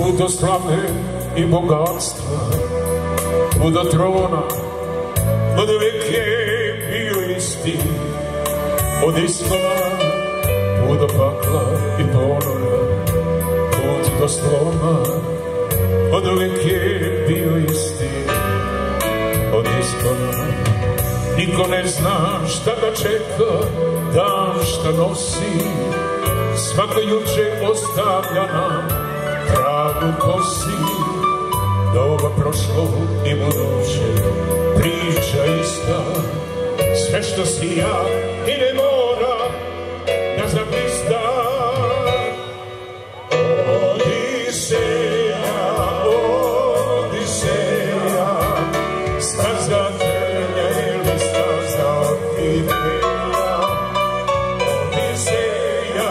do slave i bogatstva, put do trona, od uvijek je bio isti, od iskona, put do pakla i ponora, put do sloma, od uvijek je bio isti, od iskona. Niko ne zna šta ga čeka, dan šta nosi, svako juče ostavlja nam trag u kosi. Doba prošlo i buduće, priča ista, sve što si ja i ne mora da zablista. Odiseja, Odiseja, staza trnja ili staza orhideja. Odiseja,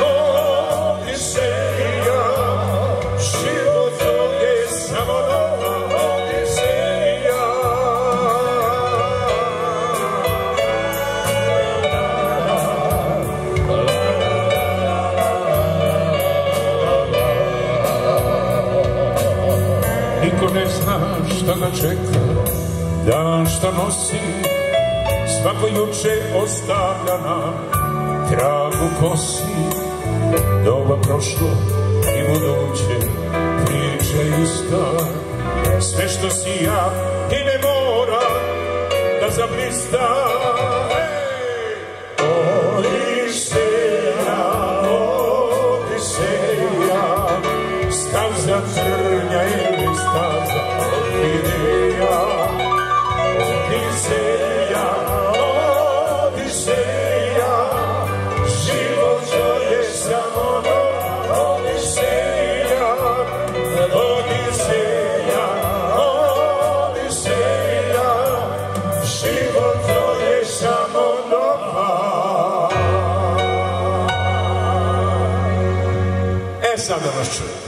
Odiseja, život je samo nova Odiseja. Niko ne zna šta ga čeka, dan šta nosi, svako juče ostavlja nam trag u kosi. Doba prošlo i buduće, priča ista, sve što si ja i ne mora da zablista. Odiseja, Odiseja, staza trnja ili staza orhideja. Odiseja, Odiseja, život je samo nova Odiseja. Odiseja, Odiseja, život je samo nova. Sad da vas čujem.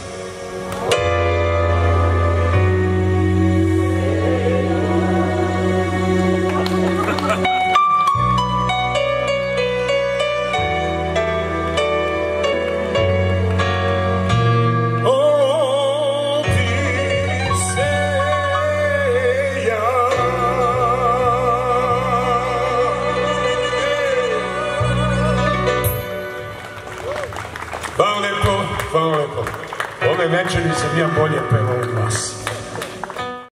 Hvala lepo. Ove večeri sam ja bolje pevao od vas.